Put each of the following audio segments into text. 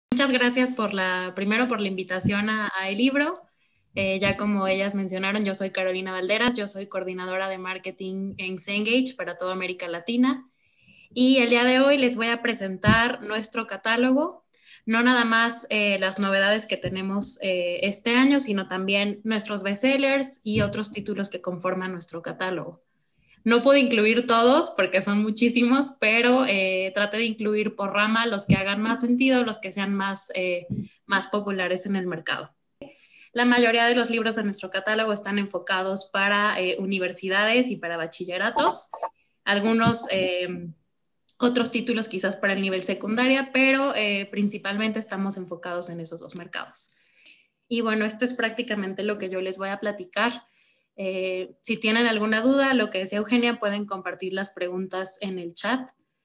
Muchas gracias primero por la invitación a el libro. Ya como ellas mencionaron, yo soy Carolina Valderas, yo soy coordinadora de marketing en Cengage para toda América Latina. Y el día de hoy les voy a presentar nuestro catálogo, no nada más las novedades que tenemos este año, sino también nuestros bestsellers y otros títulos que conforman nuestro catálogo. No puedo incluir todos porque son muchísimos, pero traté de incluir por rama los que hagan más sentido, los que sean más populares en el mercado. La mayoría de los libros de nuestro catálogo están enfocados para universidades y para bachilleratos. Algunos otros títulos quizás para el nivel secundaria, pero principalmente estamos enfocados en esos dos mercados. Y bueno, esto es prácticamente lo que yo les voy a platicar. Si tienen alguna duda, lo que decía Eugenia, pueden compartir las preguntas en el chat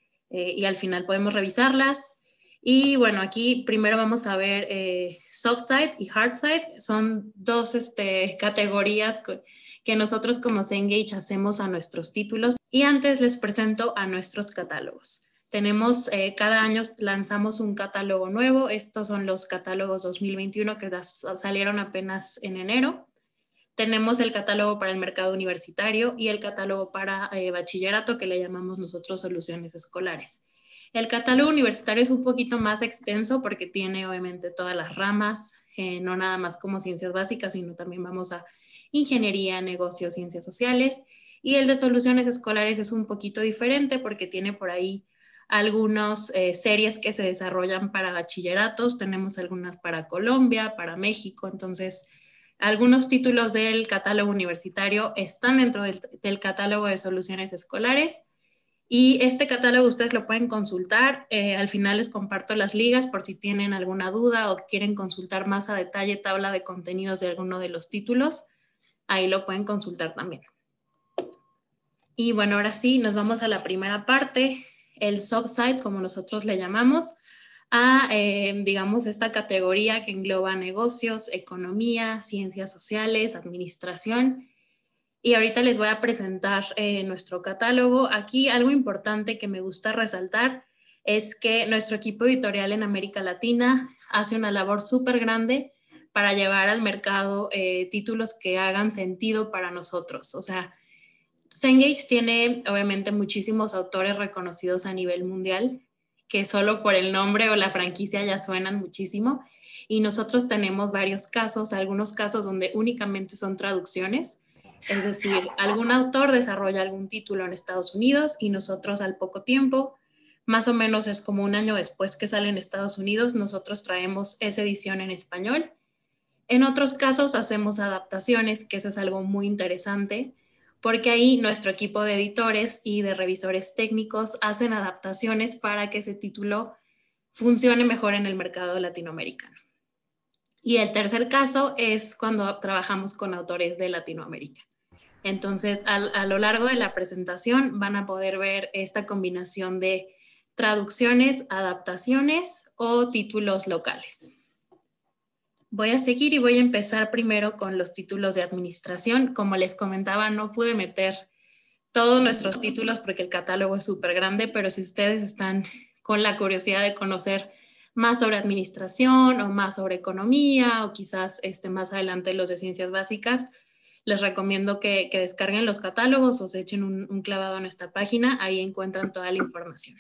y al final podemos revisarlas. Y bueno, aquí primero vamos a ver soft side y hard side. Son dos categorías que nosotros como Cengage hacemos a nuestros títulos. Y antes les presento a nuestros catálogos. Tenemos, cada año lanzamos un catálogo nuevo. Estos son los catálogos 2021 que salieron apenas en enero. Tenemos el catálogo para el mercado universitario y el catálogo para bachillerato, que le llamamos nosotros soluciones escolares. El catálogo universitario es un poquito más extenso porque tiene obviamente todas las ramas, no nada más como ciencias básicas, sino también vamos a ingeniería, negocios, ciencias sociales. Y el de soluciones escolares es un poquito diferente porque tiene por ahí algunas series que se desarrollan para bachilleratos, tenemos algunas para Colombia, para México, entonces algunos títulos del catálogo universitario están dentro del catálogo de soluciones escolares y este catálogo ustedes lo pueden consultar. Al final les comparto las ligas por si tienen alguna duda o quieren consultar más a detalle tabla de contenidos de alguno de los títulos. Ahí lo pueden consultar también. Y bueno, ahora sí, nos vamos a la primera parte, el subside, como nosotros le llamamos, a, digamos, esta categoría que engloba negocios, economía, ciencias sociales, administración. Y ahorita les voy a presentar nuestro catálogo. Aquí algo importante que me gusta resaltar es que nuestro equipo editorial en América Latina hace una labor súper grande para llevar al mercado títulos que hagan sentido para nosotros. O sea, Cengage tiene obviamente muchísimos autores reconocidos a nivel mundial, que solo por el nombre o la franquicia ya suenan muchísimo. Y nosotros tenemos varios casos, algunos casos donde únicamente son traducciones. Es decir, algún autor desarrolla algún título en Estados Unidos y nosotros al poco tiempo, más o menos es como un año después que sale en Estados Unidos, nosotros traemos esa edición en español. En otros casos hacemos adaptaciones, que eso es algo muy interesante, porque ahí nuestro equipo de editores y de revisores técnicos hacen adaptaciones para que ese título funcione mejor en el mercado latinoamericano. Y el tercer caso es cuando trabajamos con autores de Latinoamérica. Entonces, a lo largo de la presentación van a poder ver esta combinación de traducciones, adaptaciones o títulos locales. Voy a seguir y voy a empezar primero con los títulos de administración. Como les comentaba, no pude meter todos nuestros títulos porque el catálogo es súper grande, pero si ustedes están con la curiosidad de conocer más sobre administración o más sobre economía o quizás más adelante los de ciencias básicas, les recomiendo que descarguen los catálogos o se echen un clavado en esta página. Ahí encuentran toda la información.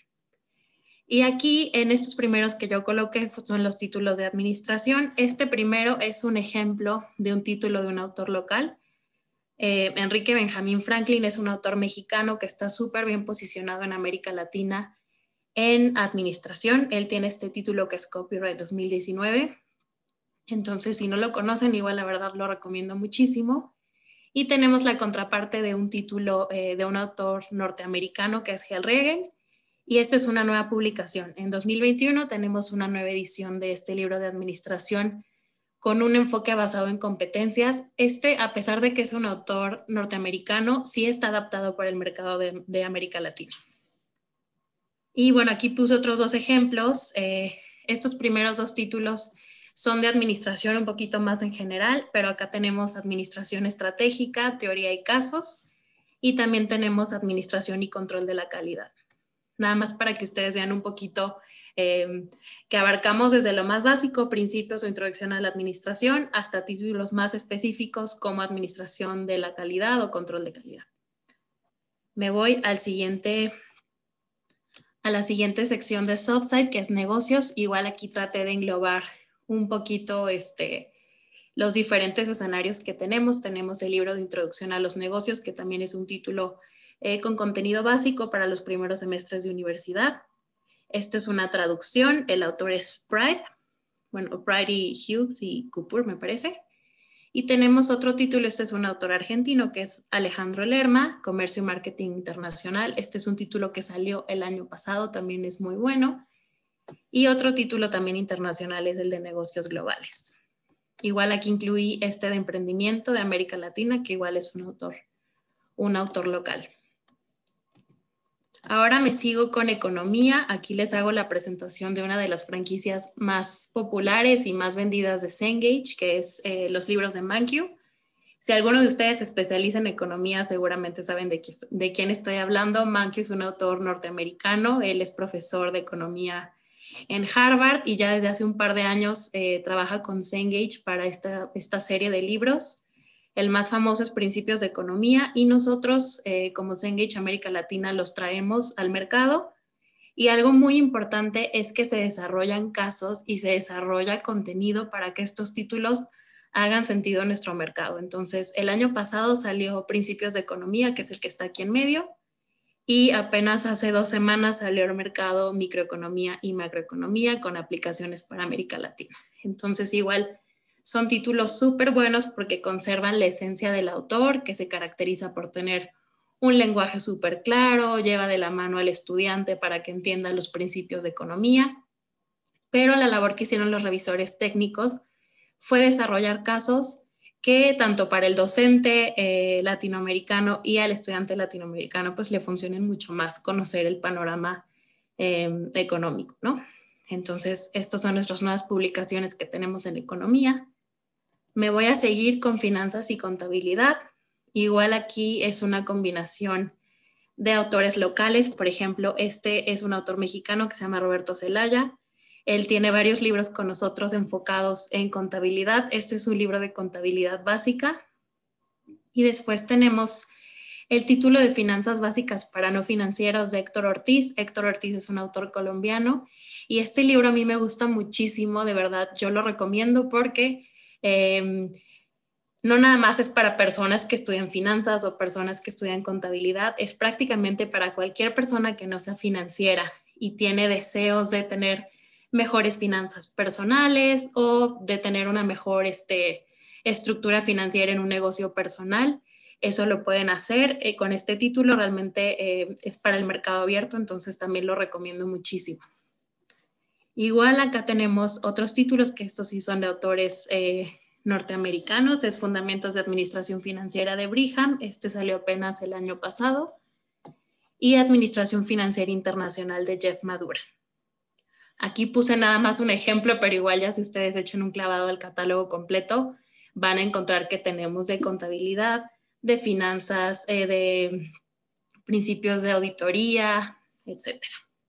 Y aquí en estos primeros que yo coloqué son los títulos de administración. Este primero es un ejemplo de un título de un autor local. Enrique Benjamín Franklin es un autor mexicano que está súper bien posicionado en América Latina en administración. Él tiene este título que es Copyright 2019. Entonces, si no lo conocen, igual la verdad lo recomiendo muchísimo. Y tenemos la contraparte de un título de un autor norteamericano que es Hal Regen. Y esto es una nueva publicación. En 2021 tenemos una nueva edición de este libro de administración con un enfoque basado en competencias. A pesar de que es un autor norteamericano, sí está adaptado para el mercado de América Latina. Y bueno, aquí puse otros dos ejemplos. Estos primeros dos títulos son de administración un poquito más en general, pero acá tenemos administración estratégica, teoría y casos, y también tenemos administración y control de la calidad. Nada más para que ustedes vean un poquito que abarcamos desde lo más básico, principios o introducción a la administración, hasta títulos más específicos como administración de la calidad o control de calidad. Me voy a la siguiente sección de Softside, que es negocios. Igual aquí traté de englobar un poquito los diferentes escenarios que tenemos. Tenemos el libro de introducción a los negocios, que también es un título con contenido básico para los primeros semestres de universidad. Esto es una traducción, el autor es Pride, y Hughes y Cooper, me parece. Y tenemos otro título, este es un autor argentino que es Alejandro Lerma, Comercio y Marketing Internacional. Este es un título que salió el año pasado, también es muy bueno. Y otro título también internacional es el de Negocios Globales. Igual aquí incluí este de Emprendimiento de América Latina, que igual es un autor local. Ahora me sigo con economía. Aquí les hago la presentación de una de las franquicias más populares y más vendidas de Cengage, que es los libros de Mankiw. Si alguno de ustedes se especializa en economía, seguramente saben de quién estoy hablando. Mankiw es un autor norteamericano. Él es profesor de economía en Harvard y ya desde hace un par de años trabaja con Cengage para esta serie de libros. El más famoso es Principios de Economía y nosotros como Cengage América Latina los traemos al mercado. Y algo muy importante es que se desarrollan casos y se desarrolla contenido para que estos títulos hagan sentido en nuestro mercado. Entonces, el año pasado salió Principios de Economía, que es el que está aquí en medio, y apenas hace 2 semanas salió al mercado Microeconomía y Macroeconomía con aplicaciones para América Latina. Entonces, igual son títulos súper buenos porque conservan la esencia del autor, que se caracteriza por tener un lenguaje súper claro, lleva de la mano al estudiante para que entienda los principios de economía, pero la labor que hicieron los revisores técnicos fue desarrollar casos que tanto para el docente latinoamericano y al estudiante latinoamericano pues le funcionen mucho más conocer el panorama económico, ¿no? Entonces, estas son nuestras nuevas publicaciones que tenemos en economía. Me voy a seguir con finanzas y contabilidad. Igual aquí es una combinación de autores locales. Por ejemplo, este es un autor mexicano que se llama Roberto Zelaya. Él tiene varios libros con nosotros enfocados en contabilidad. Este es un libro de contabilidad básica. Y después tenemos el título de Finanzas Básicas para No Financieros de Héctor Ortiz. Héctor Ortiz es un autor colombiano y este libro a mí me gusta muchísimo, de verdad, yo lo recomiendo porque no nada más es para personas que estudian finanzas o personas que estudian contabilidad, es prácticamente para cualquier persona que no sea financiera y tiene deseos de tener mejores finanzas personales o de tener una mejor estructura financiera en un negocio personal. Eso lo pueden hacer con este título, realmente es para el mercado abierto, entonces también lo recomiendo muchísimo. Igual acá tenemos otros títulos que estos sí son de autores norteamericanos, es Fundamentos de Administración Financiera de Brigham, este salió apenas el año pasado, y Administración Financiera Internacional de Jeff Madura. Aquí puse nada más un ejemplo, pero igual ya si ustedes echan un clavado al catálogo completo, van a encontrar que tenemos de contabilidad, de finanzas, de principios de auditoría, etcétera.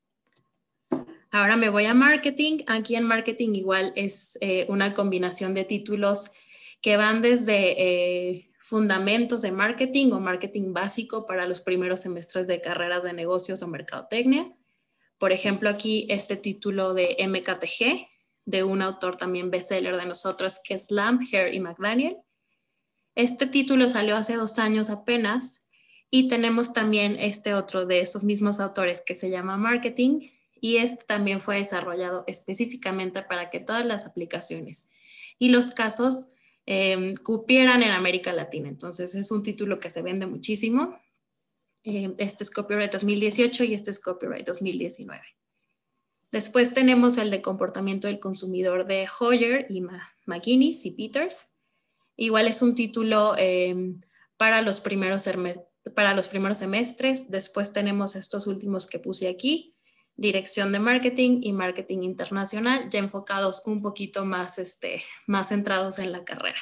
Ahora me voy a marketing. Aquí en marketing igual es una combinación de títulos que van desde fundamentos de marketing o marketing básico para los primeros semestres de carreras de negocios o mercadotecnia. Por ejemplo, aquí este título de MKTG, de un autor también bestseller de nosotros que es Lamb, Hare y McDaniel. Este título salió hace 2 años apenas y tenemos también este otro de esos mismos autores que se llama Marketing, y este también fue desarrollado específicamente para que todas las aplicaciones y los casos cupieran en América Latina. Entonces es un título que se vende muchísimo. Este es Copyright 2018 y este es Copyright 2019. Después tenemos el de Comportamiento del Consumidor de Hoyer y McGuinness y Peters. Igual es un título para los primeros semestres. Después tenemos estos últimos que puse aquí, Dirección de Marketing y Marketing Internacional, ya enfocados un poquito más, más centrados en la carrera.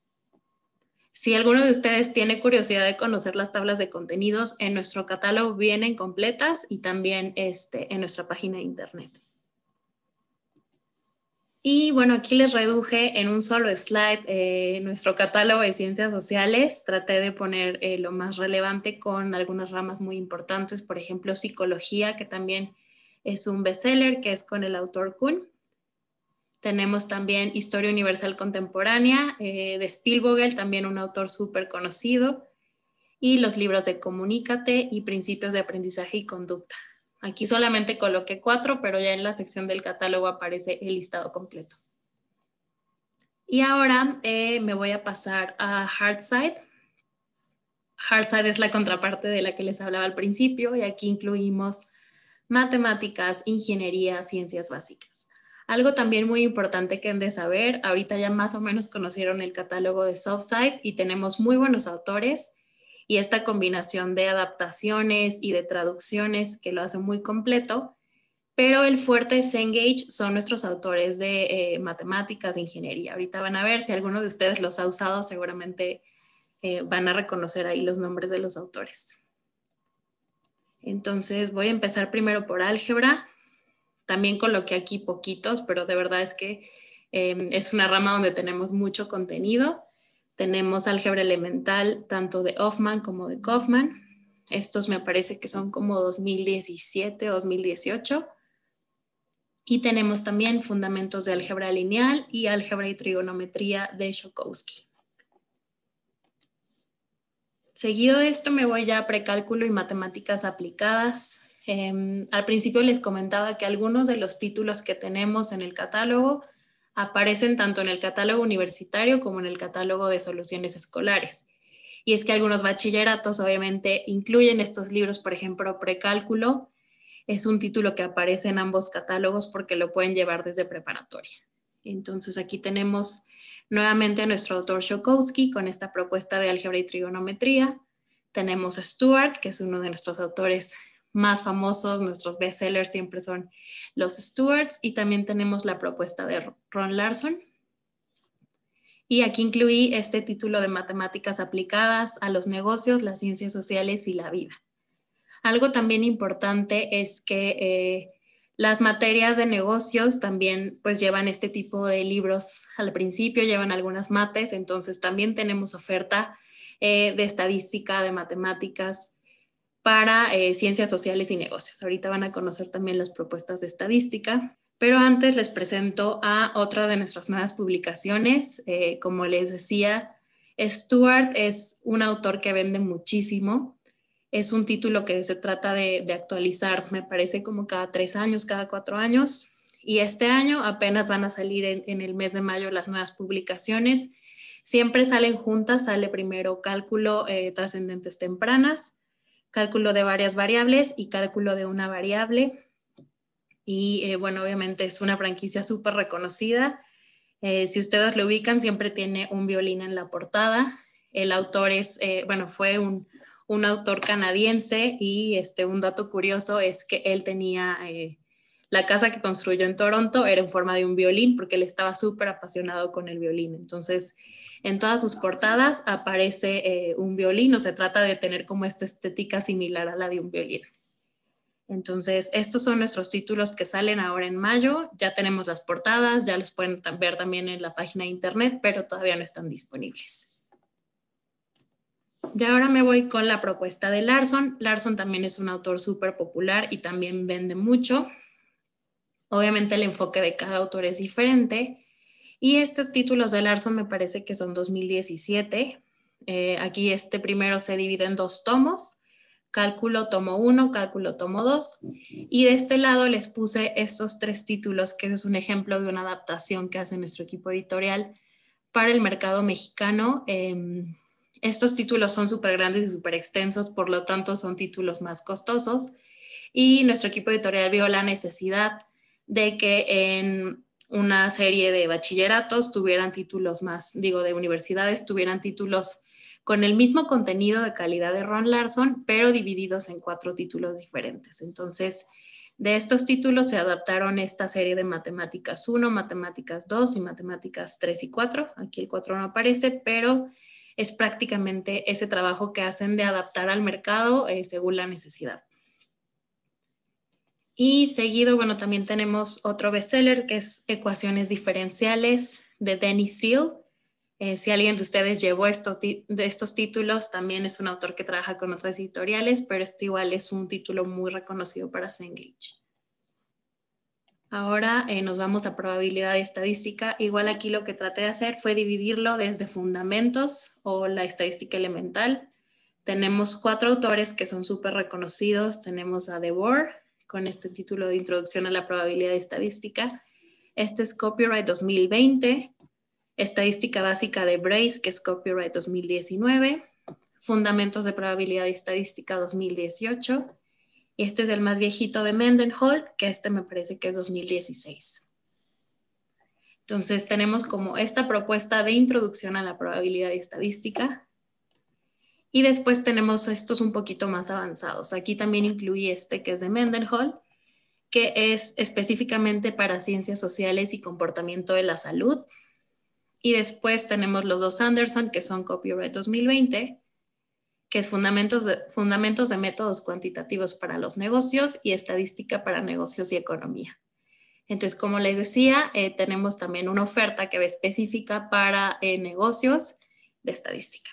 Si alguno de ustedes tiene curiosidad de conocer las tablas de contenidos, en nuestro catálogo vienen completas y también en nuestra página de internet. Y bueno, aquí les reduje en un solo slide nuestro catálogo de ciencias sociales. Traté de poner lo más relevante con algunas ramas muy importantes, por ejemplo, psicología, que también es un bestseller, que es con el autor Kuhn. Tenemos también Historia Universal Contemporánea de Spielvogel, también un autor súper conocido, y los libros de Comunícate y Principios de Aprendizaje y Conducta. Aquí solamente coloqué 4, pero ya en la sección del catálogo aparece el listado completo. Y ahora me voy a pasar a Hardside. Hardside es la contraparte de la que les hablaba al principio, y aquí incluimos matemáticas, ingeniería, ciencias básicas. Algo también muy importante que han de saber, ahorita ya más o menos conocieron el catálogo de Softside y tenemos muy buenos autores, y esta combinación de adaptaciones y de traducciones que lo hace muy completo, pero el fuerte de Cengage son nuestros autores de matemáticas, de ingeniería. Ahorita van a ver, si alguno de ustedes los ha usado, seguramente van a reconocer ahí los nombres de los autores. Entonces voy a empezar primero por álgebra. También coloqué aquí poquitos, pero de verdad es que es una rama donde tenemos mucho contenido. Tenemos álgebra elemental tanto de Hoffman como de Kaufman. Estos me parece que son como 2017 o 2018. Y tenemos también fundamentos de álgebra lineal y álgebra y trigonometría de Shokowski. Seguido de esto me voy ya a precálculo y matemáticas aplicadas. Al principio les comentaba que algunos de los títulos que tenemos en el catálogo aparecen tanto en el catálogo universitario como en el catálogo de soluciones escolares. Y es que algunos bachilleratos obviamente incluyen estos libros, por ejemplo, precálculo. Es un título que aparece en ambos catálogos porque lo pueden llevar desde preparatoria. Entonces aquí tenemos nuevamente a nuestro autor Shokowski con esta propuesta de álgebra y trigonometría. Tenemos Stuart, que es uno de nuestros autores más famosos, nuestros bestsellers siempre son los Stuarts, y también tenemos la propuesta de Ron Larson. Y aquí incluí este título de matemáticas aplicadas a los negocios, las ciencias sociales y la vida. Algo también importante es que las materias de negocios también pues llevan este tipo de libros al principio, llevan algunas mates, entonces también tenemos oferta de estadística, de matemáticas para ciencias sociales y negocios. Ahorita van a conocer también las propuestas de estadística, pero antes les presento a otra de nuestras nuevas publicaciones. Como les decía, Stuart es un autor que vende muchísimo. Es un título que se trata de actualizar, me parece como cada 3 años, cada 4 años. Y este año apenas van a salir en el mes de mayo las nuevas publicaciones. Siempre salen juntas, sale primero cálculo trascendentes tempranas, cálculo de varias variables y cálculo de una variable. Y bueno, obviamente es una franquicia súper reconocida. Si ustedes lo ubican, siempre tiene un violín en la portada. El autor es, bueno, fue un autor canadiense, y un dato curioso es que él tenía, la casa que construyó en Toronto era en forma de un violín porque él estaba súper apasionado con el violín. Entonces, en todas sus portadas aparece un violín, o se trata de tener como esta estética similar a la de un violín. Entonces, estos son nuestros títulos que salen ahora en mayo. Ya tenemos las portadas, ya los pueden ver también en la página de internet, pero todavía no están disponibles. Y ahora me voy con la propuesta de Larson. Larson también es un autor súper popular y también vende mucho. Obviamente el enfoque de cada autor es diferente. Y estos títulos de Larson me parece que son 2017. Aquí este primero se divide en 2 tomos. Cálculo tomo 1, cálculo tomo 2. Y de este lado les puse estos 3 títulos, que es un ejemplo de una adaptación que hace nuestro equipo editorial para el mercado mexicano. Estos títulos son súper grandes y súper extensos, por lo tanto son títulos más costosos. Y nuestro equipo editorial vio la necesidad de que en una serie de bachilleratos tuvieran títulos más, digo, de universidades, tuvieran títulos con el mismo contenido de calidad de Ron Larson, pero divididos en 4 títulos diferentes. Entonces, de estos títulos se adaptaron esta serie de Matemáticas 1, Matemáticas 2 y Matemáticas 3 y 4. Aquí el 4 no aparece, pero es prácticamente ese trabajo que hacen de adaptar al mercado según la necesidad. Y seguido, bueno, también tenemos otro bestseller que es Ecuaciones Diferenciales de Dennis Seal. Si alguien de ustedes llevó de estos títulos, también es un autor que trabaja con otras editoriales, pero este igual es un título muy reconocido para Cengage. Ahora nos vamos a probabilidad y estadística. Igual aquí lo que traté de hacer fue dividirlo desde fundamentos o la estadística elemental. Tenemos 4 autores que son súper reconocidos. Tenemos a DeBoer con este título de Introducción a la Probabilidad y Estadística. Este es Copyright 2020. Estadística básica de Brace, que es Copyright 2019. Fundamentos de Probabilidad y Estadística 2018. Y este es el más viejito de Mendenhall, que este me parece que es 2016. Entonces tenemos como esta propuesta de introducción a la probabilidad y estadística. Y después tenemos estos un poquito más avanzados. Aquí también incluí este que es de Mendenhall, que es específicamente para ciencias sociales y comportamiento de la salud. Y después tenemos los 2 Anderson, que son Copyright 2020, que es fundamentos de métodos cuantitativos para los negocios y estadística para negocios y economía. Entonces, como les decía, tenemos también una oferta que va específica para negocios de estadística.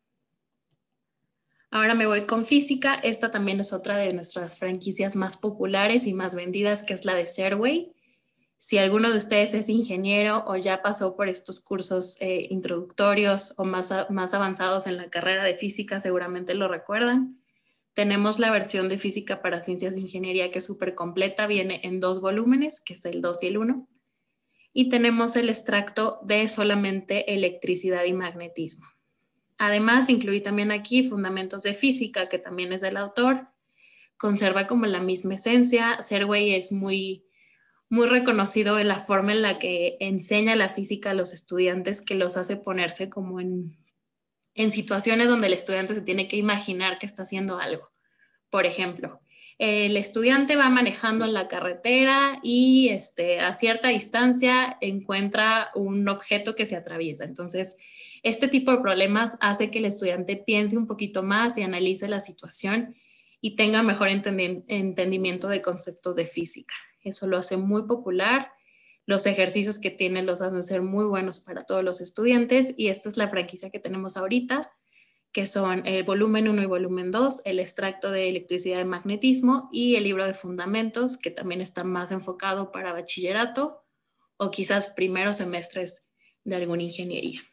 Ahora me voy con física. Esta también es otra de nuestras franquicias más populares y más vendidas, que es la de Serway. Si alguno de ustedes es ingeniero o ya pasó por estos cursos introductorios o más avanzados en la carrera de física, seguramente lo recuerdan. Tenemos la versión de física para ciencias de ingeniería, que es súper completa, viene en 2 volúmenes, que es el 2 y el 1. Y tenemos el extracto de solamente electricidad y magnetismo. Además, incluí también aquí fundamentos de física, que también es del autor. Conserva como la misma esencia. Serway es muy reconocido en la forma en la que enseña la física a los estudiantes, que los hace ponerse como en situaciones donde el estudiante se tiene que imaginar que está haciendo algo. Por ejemplo, el estudiante va manejando en la carretera y a cierta distancia encuentra un objeto que se atraviesa. Entonces, este tipo de problemas hace que el estudiante piense un poquito más y analice la situación y tenga mejor entendimiento de conceptos de física. Eso lo hace muy popular. Los ejercicios que tiene los hacen ser muy buenos para todos los estudiantes, y esta es la franquicia que tenemos ahorita, que son el volumen 1 y volumen 2, el extracto de electricidad y magnetismo y el libro de fundamentos, que también está más enfocado para bachillerato o quizás primeros semestres de alguna ingeniería.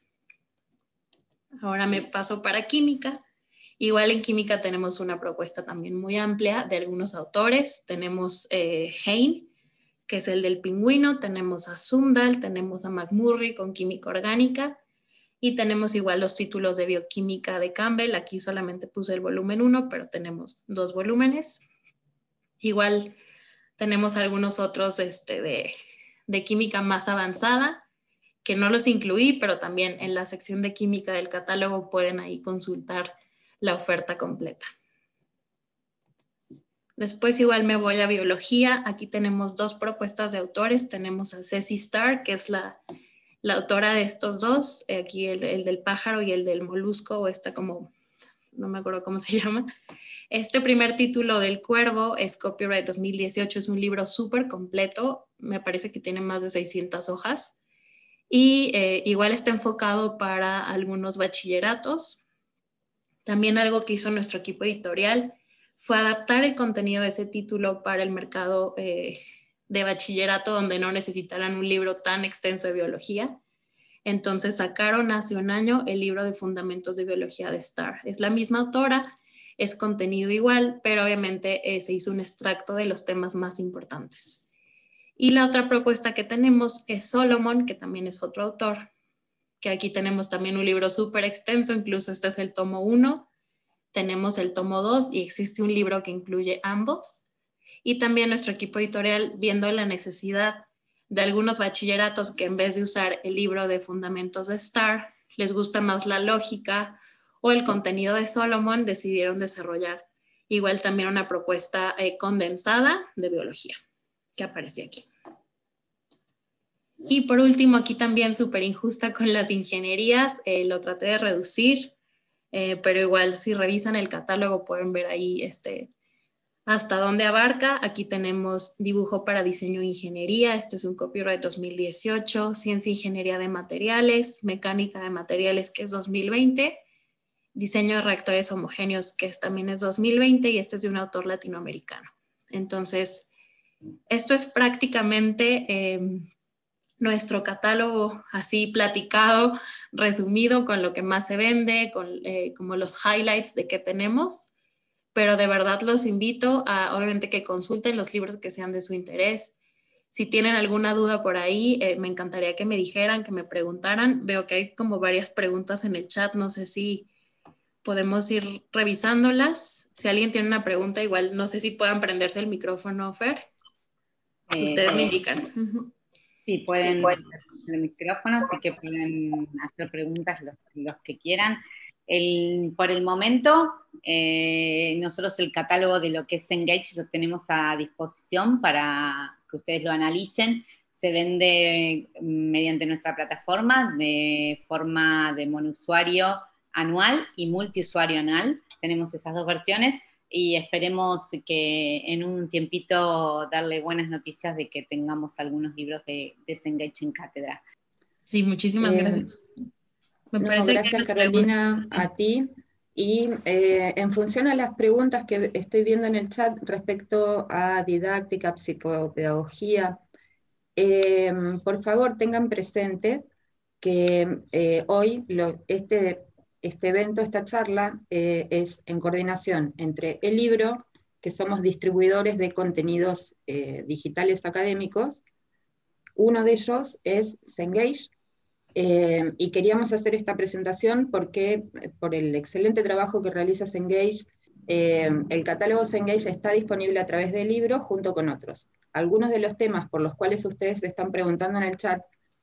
Ahora me paso para química. Igual en química tenemos una propuesta también muy amplia de algunos autores. Tenemos Hein, que es el del pingüino, tenemos a Zumdahl, tenemos a McMurray con química orgánica, y tenemos igual los títulos de bioquímica de Campbell. Aquí solamente puse el volumen 1, pero tenemos 2 volúmenes. Igual tenemos algunos otros de química más avanzada, que no los incluí, pero también en la sección de química del catálogo pueden ahí consultar la oferta completa. Después igual me voy a biología. Aquí tenemos 2 propuestas de autores. Tenemos a Ceci Starr, que es la autora de estos 2, aquí el del pájaro y el del molusco, o esta como, no me acuerdo cómo se llama. Este primer título del cuervo es Copyright 2018, es un libro súper completo, me parece que tiene más de 600 hojas, y igual está enfocado para algunos bachilleratos. También algo que hizo nuestro equipo editorial fue adaptar el contenido de ese título para el mercado de bachillerato, donde no necesitaran un libro tan extenso de biología. Entonces sacaron hace un año el libro de Fundamentos de Biología de Starr. Es la misma autora, es contenido igual, pero obviamente se hizo un extracto de los temas más importantes. Y la otra propuesta que tenemos es Solomon, que también es otro autor, que aquí tenemos también un libro súper extenso, incluso este es el tomo 1, tenemos el tomo 2 y existe un libro que incluye ambos. Y también nuestro equipo editorial, viendo la necesidad de algunos bachilleratos que en vez de usar el libro de fundamentos de Starr, les gusta más la lógica o el contenido de Solomon, decidieron desarrollar igual también una propuesta condensada de biología, que aparece aquí. Y por último, aquí también súper injusta con las ingenierías, lo traté de reducir, pero igual si revisan el catálogo pueden ver ahí ¿Hasta dónde abarca? Aquí tenemos dibujo para diseño e ingeniería, esto es un copyright 2018, ciencia e ingeniería de materiales, mecánica de materiales, que es 2020, diseño de reactores homogéneos, que también es 2020, y este es de un autor latinoamericano. Entonces, esto es prácticamente nuestro catálogo así platicado, resumido, con lo que más se vende, con como los highlights de que tenemos. Pero de verdad los invito a, obviamente, que consulten los libros que sean de su interés. Si tienen alguna duda por ahí, me encantaría que me dijeran, que me preguntaran. Veo que hay como varias preguntas en el chat, no sé si podemos ir revisándolas. Si alguien tiene una pregunta, igual no sé si puedan prenderse el micrófono, Fer. Ustedes me indican. Sí, pueden hacer el micrófono, así que pueden hacer preguntas los que quieran. Por el momento, nosotros el catálogo de lo que es Cengage lo tenemos a disposición para que ustedes lo analicen. Se vende mediante nuestra plataforma de forma de monusuario anual y multiusuario anual. Tenemos esas dos versiones y esperemos que en un tiempito darle buenas noticias de que tengamos algunos libros de Cengage en cátedra. Sí, muchísimas gracias. Gracias, Carolina, a ti. Y en función a las preguntas que estoy viendo en el chat respecto a didáctica, psicopedagogía, por favor tengan presente que hoy este evento, esta charla, es en coordinación entre el libro, que somos distribuidores de contenidos digitales académicos. Uno de ellos es Cengage, y queríamos hacer esta presentación porque, por el excelente trabajo que realiza Cengage, el catálogo Cengage está disponible a través del libro junto con otros. Algunos de los temas por los cuales ustedes están preguntando en el chat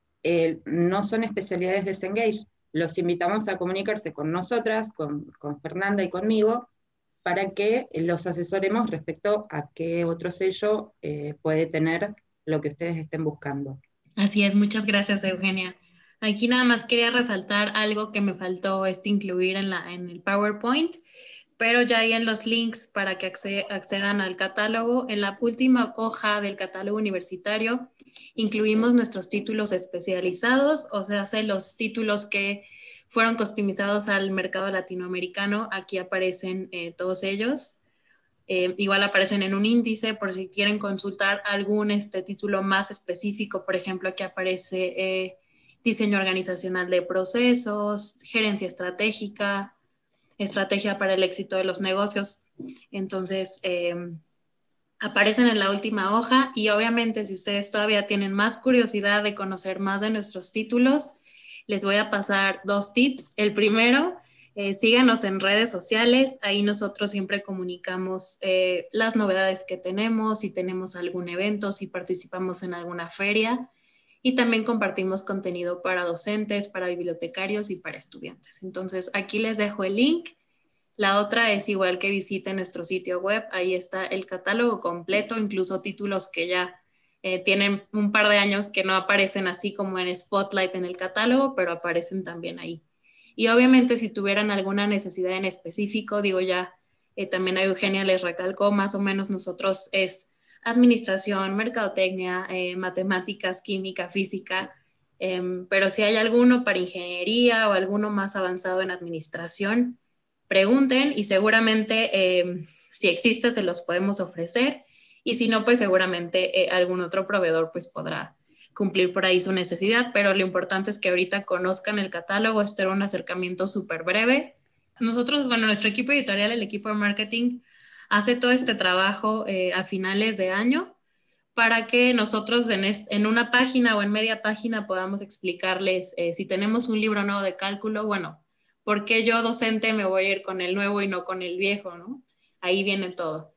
no son especialidades de Cengage. Los invitamos a comunicarse con nosotras, con Fernanda y conmigo, para que los asesoremos respecto a qué otro sello puede tener lo que ustedes estén buscando. Así es, muchas gracias, Eugenia. Aquí nada más quería resaltar algo que me faltó incluir en el PowerPoint, pero ya hay en los links para que accedan al catálogo. En la última hoja del catálogo universitario incluimos nuestros títulos especializados, o sea, los títulos que fueron customizados al mercado latinoamericano. Aquí aparecen todos ellos. Igual aparecen en un índice por si quieren consultar algún título más específico. Por ejemplo, aquí aparece diseño organizacional de procesos, gerencia estratégica, estrategia para el éxito de los negocios. Entonces, aparecen en la última hoja, y obviamente si ustedes todavía tienen más curiosidad de conocer más de nuestros títulos, les voy a pasar 2 tips. El primero, síganos en redes sociales, ahí nosotros siempre comunicamos las novedades que tenemos, si tenemos algún evento, si participamos en alguna feria, y también compartimos contenido para docentes, para bibliotecarios y para estudiantes. Entonces aquí les dejo el link. La otra es igual que visiten nuestro sitio web, ahí está el catálogo completo, incluso títulos que ya tienen un par de años que no aparecen así como en Spotlight en el catálogo, pero aparecen también ahí. Y obviamente si tuvieran alguna necesidad en específico, digo ya, también a Eugenia les recalcó, más o menos nosotros es administración, mercadotecnia, matemáticas, química, física, pero si hay alguno para ingeniería o alguno más avanzado en administración, pregunten y seguramente si existe se los podemos ofrecer, y si no, pues seguramente algún otro proveedor pues podrá cumplir por ahí su necesidad, pero lo importante es que ahorita conozcan el catálogo. Esto era un acercamiento súper breve. Nosotros, bueno, nuestro equipo editorial, el equipo de marketing, hace todo este trabajo a finales de año para que nosotros en una página o en media página podamos explicarles si tenemos un libro nuevo de cálculo, bueno, ¿por qué yo docente me voy a ir con el nuevo y no con el viejo, no? Ahí viene todo.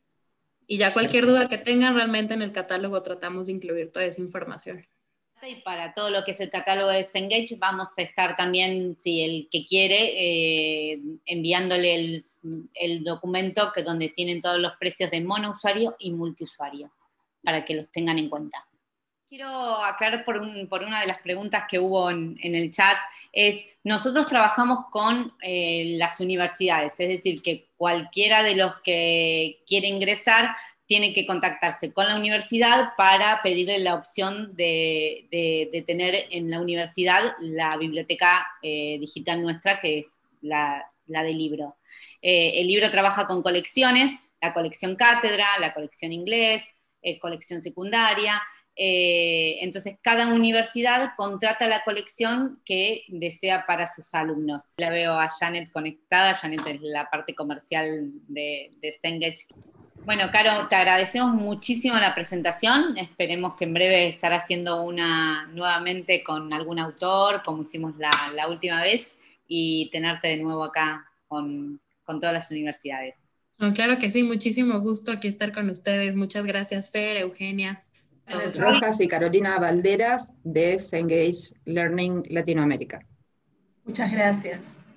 Y ya cualquier duda que tengan, realmente en el catálogo tratamos de incluir toda esa información. Y para todo lo que es el catálogo de Cengage, vamos a estar también, si el que quiere, enviándole el documento donde tienen todos los precios de monousuario y multiusuario, para que los tengan en cuenta. Quiero aclarar por una de las preguntas que hubo en el chat, nosotros trabajamos con las universidades, es decir, que cualquiera de los que quiere ingresar tiene que contactarse con la universidad para pedirle la opción de tener en la universidad la biblioteca digital nuestra, que es la del libro. El libro trabaja con colecciones, la colección cátedra, la colección inglés, colección secundaria. Entonces, cada universidad contrata la colección que desea para sus alumnos. La veo a Janet conectada. Janet es la parte comercial de Cengage. Bueno, Caro, te agradecemos muchísimo la presentación. Esperemos que en breve estar haciendo una nuevamente con algún autor, como hicimos la última vez, y tenerte de nuevo acá con todas las universidades. No, claro que sí, muchísimo gusto aquí estar con ustedes. Muchas gracias, Fer, Eugenia. Janet Rojas y Carolina Valderas de Cengage Learning Latinoamérica. Muchas gracias.